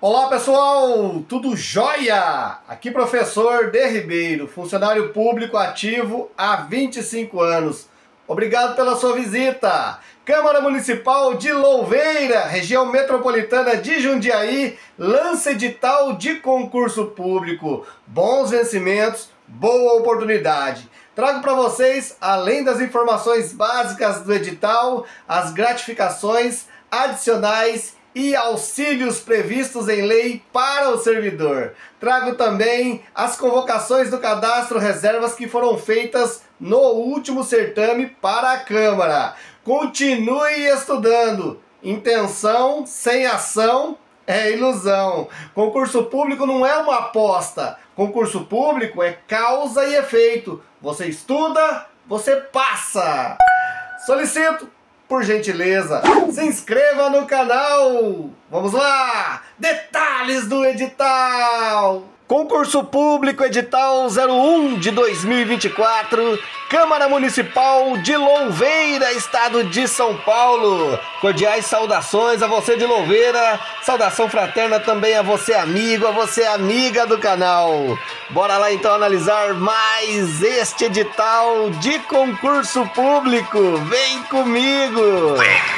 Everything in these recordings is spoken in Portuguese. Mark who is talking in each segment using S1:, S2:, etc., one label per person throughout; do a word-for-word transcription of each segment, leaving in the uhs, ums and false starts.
S1: Olá pessoal, tudo jóia? Aqui professor D. Ribeiro, funcionário público ativo há vinte e cinco anos. Obrigado pela sua visita. Câmara Municipal de Louveira, região metropolitana de Jundiaí, lança edital de concurso público. Bons vencimentos, boa oportunidade. Trago para vocês, além das informações básicas do edital, as gratificações adicionais e auxílios previstos em lei para o servidor. Trago também as convocações do cadastro reservas que foram feitas no último certame para a Câmara. Continue estudando. Intenção sem ação é ilusão. Concurso público não é uma aposta. Concurso público é causa e efeito. Você estuda, você passa. Solicito, por gentileza, se inscreva no canal. Vamos lá! Detalhes do edital. Concurso Público Edital zero um de dois mil e vinte e quatro, Câmara Municipal de Louveira, Estado de São Paulo. Cordiais saudações a você de Louveira, saudação fraterna também a você amigo, a você amiga do canal. Bora lá então analisar mais este edital de concurso público. Vem comigo!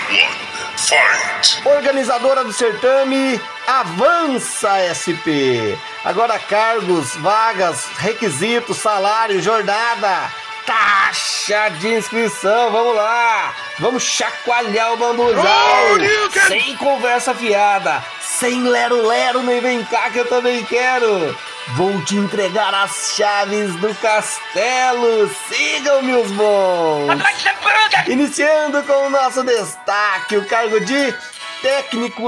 S1: Organizadora do certame, Avança S P. Agora cargos, vagas, requisitos, salário, jornada, taxa de inscrição. Vamos lá, vamos chacoalhar o bambuzal, sem conversa fiada, sem lero-lero, nem vem cá que eu também quero. Vou te entregar as chaves do castelo. Sigam-me os bons. Iniciando com o nosso destaque, o cargo de técnico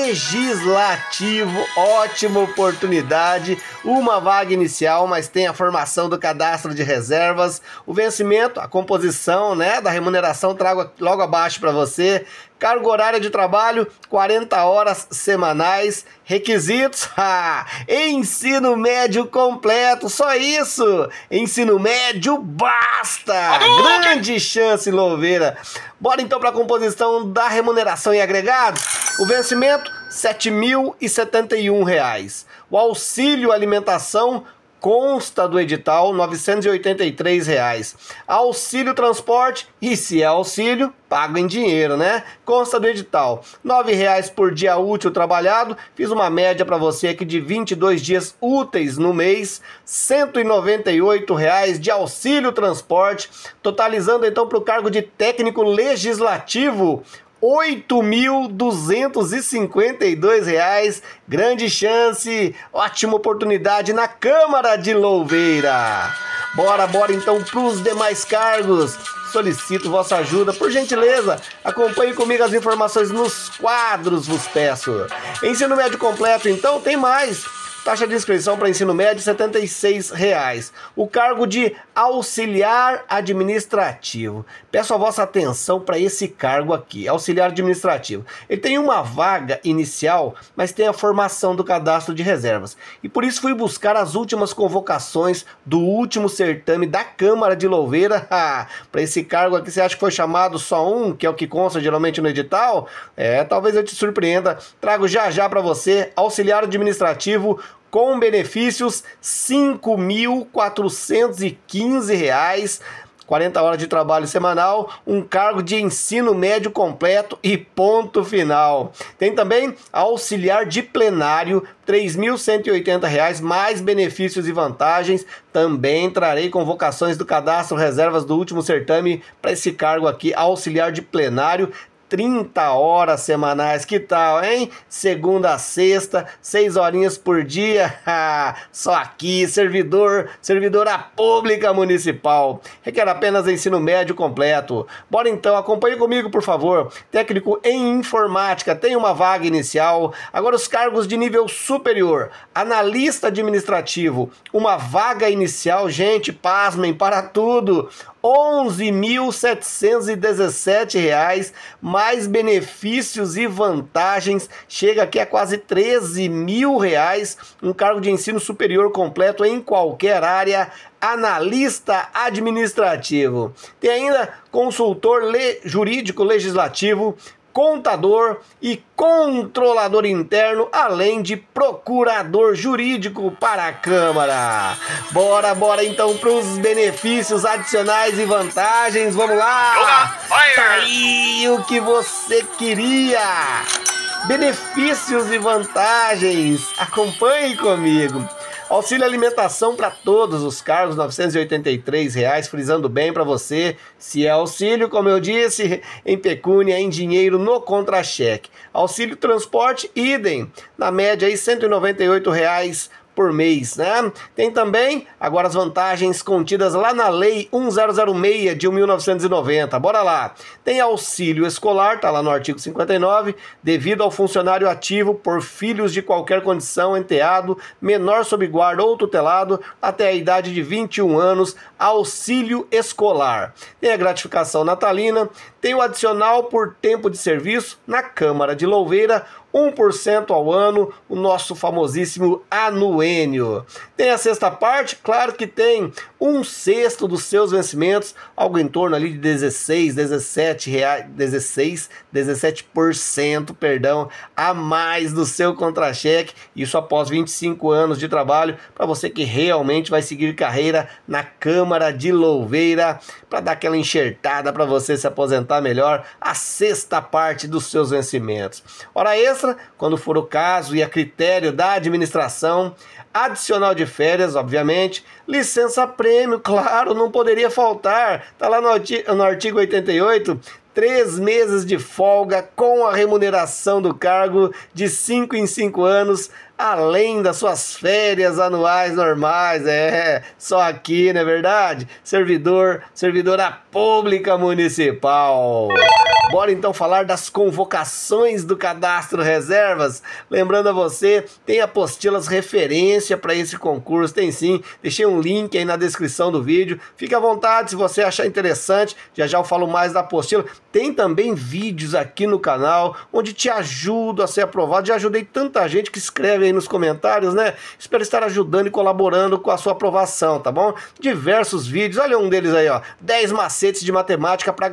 S1: legislativo. Ótima oportunidade, uma vaga inicial, mas tem a formação do cadastro de reservas, o vencimento, a composição, né, da remuneração trago logo abaixo para você. Cargo horário de trabalho, quarenta horas semanais. Requisitos, ah, ensino médio completo, só isso. Ensino médio basta. Grande chance, Louveira. Bora então para a composição da remuneração e agregados. O vencimento, sete mil e setenta e um reais. O auxílio alimentação consta do edital, novecentos e oitenta e três reais. Auxílio transporte, e se é auxílio, pago em dinheiro, né? Consta do edital, nove reais por dia útil trabalhado. Fiz uma média para você aqui de vinte e dois dias úteis no mês, cento e noventa e oito reais de auxílio transporte, totalizando então para o cargo de técnico legislativo, oito mil duzentos e cinquenta e dois reais. Grande chance, ótima oportunidade na Câmara de Louveira. Bora, bora então para os demais cargos. Solicito vossa ajuda, por gentileza, acompanhe comigo as informações nos quadros, vos peço. Ensino médio completo, então, tem mais. Taxa de inscrição para ensino médio, setenta e seis reais. O cargo de auxiliar administrativo. Peço a vossa atenção para esse cargo aqui, auxiliar administrativo. Ele tem uma vaga inicial, mas tem a formação do cadastro de reservas. E por isso fui buscar as últimas convocações do último certame da Câmara de Louveira. Para esse cargo aqui, você acha que foi chamado só um, que é o que consta geralmente no edital? É, talvez eu te surpreenda. Trago já já para você, auxiliar administrativo, com benefícios, cinco mil quatrocentos e quinze reais, quarenta horas de trabalho semanal, um cargo de ensino médio completo e ponto final. Tem também auxiliar de plenário, três mil cento e oitenta reais, mais benefícios e vantagens. Também trarei convocações do cadastro reservas do último certame para esse cargo aqui, auxiliar de plenário, trinta horas semanais, que tal, hein? Segunda a sexta, seis horinhas por dia, só aqui, servidor, servidora pública municipal. Requer apenas ensino médio completo. Bora então, acompanhe comigo, por favor. Técnico em informática, tem uma vaga inicial. Agora os cargos de nível superior. Analista administrativo, uma vaga inicial, gente, pasmem, para tudo. onze mil setecentos e dezessete reais, mais benefícios e vantagens, chega aqui a quase treze mil reais, um cargo de ensino superior completo em qualquer área, analista administrativo. Tem ainda consultor le jurídico legislativo, contador e controlador interno, além de procurador jurídico para a Câmara. Bora, bora então para os benefícios adicionais e vantagens. Vamos lá! Tá aí o que você queria! Benefícios e vantagens. Acompanhe comigo. Auxílio alimentação para todos os cargos, novecentos e oitenta e três reais, frisando bem para você, se é auxílio, como eu disse, em pecúnia, em dinheiro, no contra-cheque. Auxílio transporte, idem, na média aí cento e noventa e oito reais por mês, né? Tem também, agora as vantagens contidas lá na Lei um zero zero seis de mil novecentos e noventa, bora lá. Tem auxílio escolar, tá lá no artigo cinquenta e nove, devido ao funcionário ativo por filhos de qualquer condição, enteado, menor sob guarda ou tutelado, até a idade de vinte e um anos, auxílio escolar. Tem a gratificação natalina, tem o adicional por tempo de serviço na Câmara de Louveira, um por cento ao ano, o nosso famosíssimo anuênio. Tem a sexta parte, claro que tem um sexto dos seus vencimentos, algo em torno ali de dezesseis, dezessete reais, dezesseis, dezessete por cento, perdão, a mais do seu contra-cheque, isso após vinte e cinco anos de trabalho, para você que realmente vai seguir carreira na Câmara de Louveira, para dar aquela enxertada para você se aposentar melhor, a sexta parte dos seus vencimentos. Hora extra, quando for o caso e a critério da administração, adicional de férias, obviamente, licença prêmio, claro, não poderia faltar, tá lá no artigo, no artigo oitenta e oito, três meses de folga com a remuneração do cargo de cinco em cinco anos, além das suas férias anuais normais, é, só aqui, não é verdade? Servidor, servidora pública municipal. Bora então falar das convocações do Cadastro Reservas. Lembrando a você, tem apostilas referência para esse concurso, tem sim, deixei um link aí na descrição do vídeo. Fique à vontade se você achar interessante, já já eu falo mais da apostila. Tem também vídeos aqui no canal onde te ajudo a ser aprovado. Já ajudei tanta gente que escreve aí nos comentários, né? Espero estar ajudando e colaborando com a sua aprovação, tá bom? Diversos vídeos, olha um deles aí, ó. dez macetes de matemática para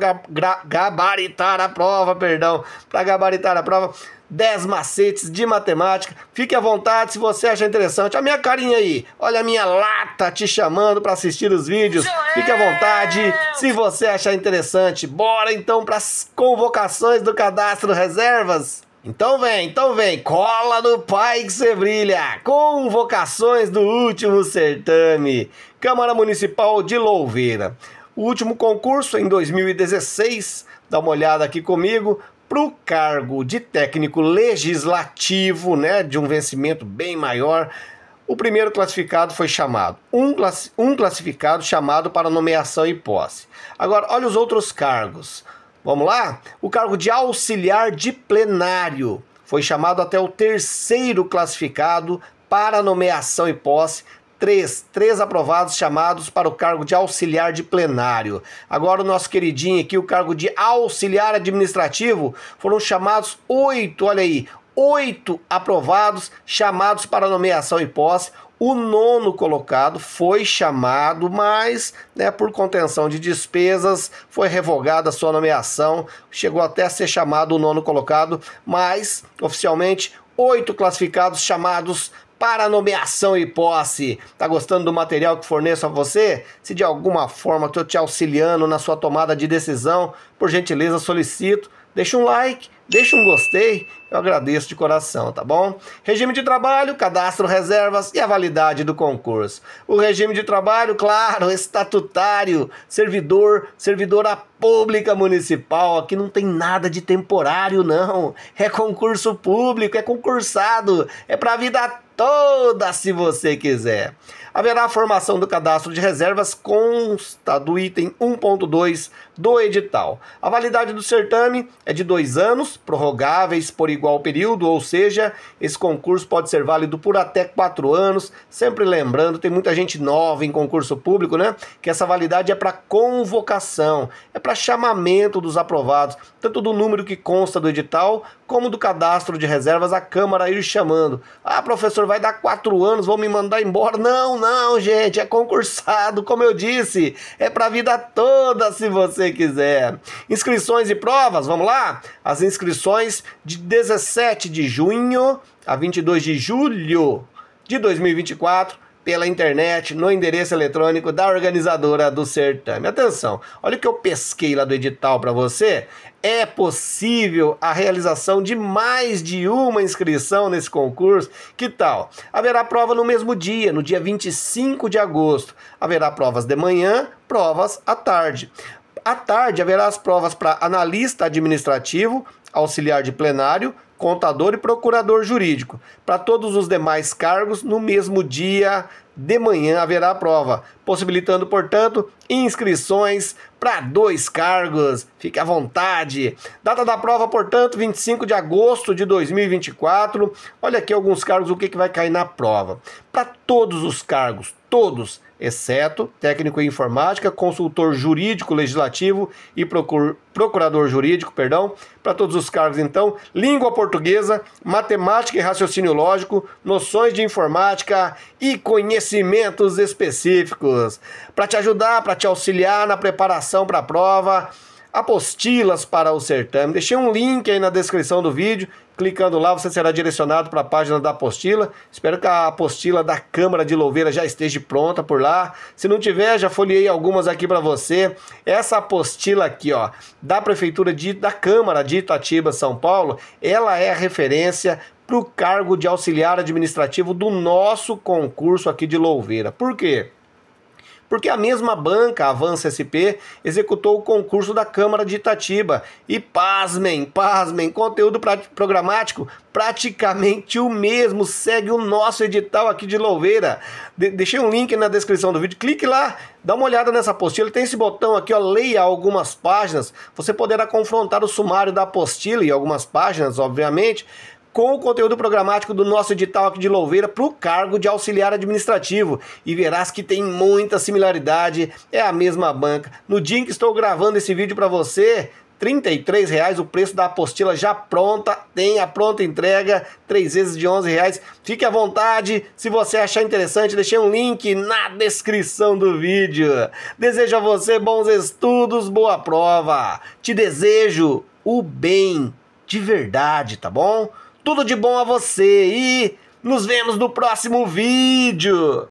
S1: gabaritar a prova, perdão, para gabaritar a prova. dez macetes de matemática. Fique à vontade se você achar interessante. A minha carinha aí, olha a minha lata te chamando para assistir os vídeos. Fique à vontade se você achar interessante. Bora então para as convocações do Cadastro Reservas. Então vem, então vem, cola no pai que você brilha. Convocações do último certame. Câmara Municipal de Louveira. O último concurso em dois mil e dezesseis, dá uma olhada aqui comigo, para o cargo de técnico legislativo, né, de um vencimento bem maior. O primeiro classificado foi chamado, um, class, um classificado chamado para nomeação e posse. Agora, olha os outros cargos. Vamos lá? O cargo de auxiliar de plenário foi chamado até o terceiro classificado para nomeação e posse. Três, três aprovados chamados para o cargo de auxiliar de plenário. Agora o nosso queridinho aqui, o cargo de auxiliar administrativo, foram chamados oito, olha aí, oito aprovados chamados para nomeação e posse. O nono colocado foi chamado, mas, né, por contenção de despesas, foi revogada a sua nomeação. Chegou até a ser chamado o nono colocado, mas, oficialmente, oito classificados chamados para nomeação e posse. Tá gostando do material que forneço a você? Se de alguma forma estou te auxiliando na sua tomada de decisão, por gentileza solicito, deixa um like, deixa um gostei, eu agradeço de coração, tá bom? Regime de trabalho, cadastro reservas e a validade do concurso. O regime de trabalho, claro, estatutário, servidor, servidora pública municipal, aqui não tem nada de temporário não, é concurso público, é concursado, é pra vida toda se você quiser. Haverá a formação do cadastro de reservas, consta do item um ponto dois do edital. A validade do certame é de dois anos, prorrogáveis por igual período, ou seja, esse concurso pode ser válido por até quatro anos. Sempre lembrando, tem muita gente nova em concurso público, né? Que essa validade é para convocação, é para chamamento dos aprovados, tanto do número que consta do edital, como do cadastro de reservas, a Câmara ir chamando. Ah, professor, vai dar quatro anos, vão me mandar embora. Não, não, gente, é concursado, como eu disse, é para a vida toda se você você quiser. Inscrições e provas, vamos lá? As inscrições de dezessete de junho a vinte e dois de julho de dois mil e vinte e quatro pela internet, no endereço eletrônico da organizadora do certame. Atenção, olha o que eu pesquei lá do edital para você. É possível a realização de mais de uma inscrição nesse concurso. Que tal? Haverá prova no mesmo dia, no dia vinte e cinco de agosto. Haverá provas de manhã, provas à tarde. À tarde haverá as provas para analista administrativo, auxiliar de plenário, contador e procurador jurídico. Para todos os demais cargos, no mesmo dia de manhã haverá a prova, possibilitando, portanto, inscrições para dois cargos. Fique à vontade. Data da prova, portanto, vinte e cinco de agosto de dois mil e vinte e quatro. Olha aqui alguns cargos, o que, que vai cair na prova. Para todos os cargos, todos, exceto técnico em informática, consultor jurídico legislativo e procur, procurador jurídico, perdão, para todos os cargos, então, língua portuguesa, matemática e raciocínio lógico, noções de informática e conhecimentos específicos. Para te ajudar, para te auxiliar na preparação para a prova, apostilas para o certame. Deixei um link aí na descrição do vídeo. Clicando lá, você será direcionado para a página da apostila. Espero que a apostila da Câmara de Louveira já esteja pronta por lá. Se não tiver, já folheei algumas aqui para você. Essa apostila aqui, ó, da Prefeitura de, da Câmara de Itatiba, São Paulo, ela é a referência para o cargo de auxiliar administrativo do nosso concurso aqui de Louveira. Por quê? Porque a mesma banca, a Avança S P, executou o concurso da Câmara de Itatiba. E pasmem, pasmem, conteúdo programático praticamente o mesmo, segue o nosso edital aqui de Louveira. De deixei um link na descrição do vídeo, clique lá, dá uma olhada nessa apostila, tem esse botão aqui, ó, leia algumas páginas, você poderá confrontar o sumário da apostila e algumas páginas, obviamente, com o conteúdo programático do nosso edital aqui de Louveira para o cargo de auxiliar administrativo. E verás que tem muita similaridade, é a mesma banca. No dia em que estou gravando esse vídeo para você, trinta e três reais o preço da apostila já pronta, tem a pronta entrega, três vezes de onze reais. Fique à vontade, se você achar interessante, deixei um link na descrição do vídeo. Desejo a você bons estudos, boa prova. Te desejo o bem de verdade, tá bom? Tudo de bom a você e nos vemos no próximo vídeo.